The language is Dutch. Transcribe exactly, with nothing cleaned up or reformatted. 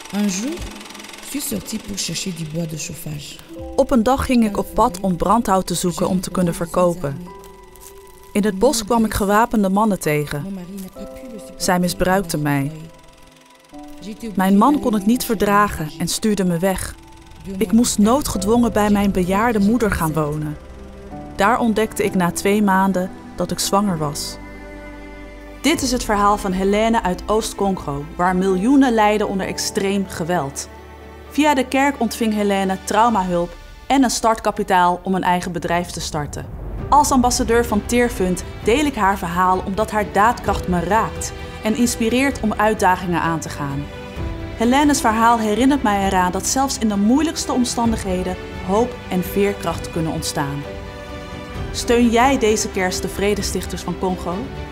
Un jour, je suis sortie pour chercher du bois de chauffage. Op een dag ging ik op pad om brandhout te zoeken om te kunnen verkopen. In het bos kwam ik gewapende mannen tegen. Zij misbruikten mij. Mijn man kon het niet verdragen en stuurde me weg. Ik moest noodgedwongen bij mijn bejaarde moeder gaan wonen. Daar ontdekte ik na twee maanden dat ik zwanger was. Dit is het verhaal van Helene uit Oost-Congo, waar miljoenen lijden onder extreem geweld. Via de kerk ontving Helene traumahulp en een startkapitaal om een eigen bedrijf te starten. Als ambassadeur van Tearfund deel ik haar verhaal omdat haar daadkracht me raakt en inspireert om uitdagingen aan te gaan. Helene's verhaal herinnert mij eraan dat zelfs in de moeilijkste omstandigheden hoop en veerkracht kunnen ontstaan. Steun jij deze kerst de Vredestichters van Congo?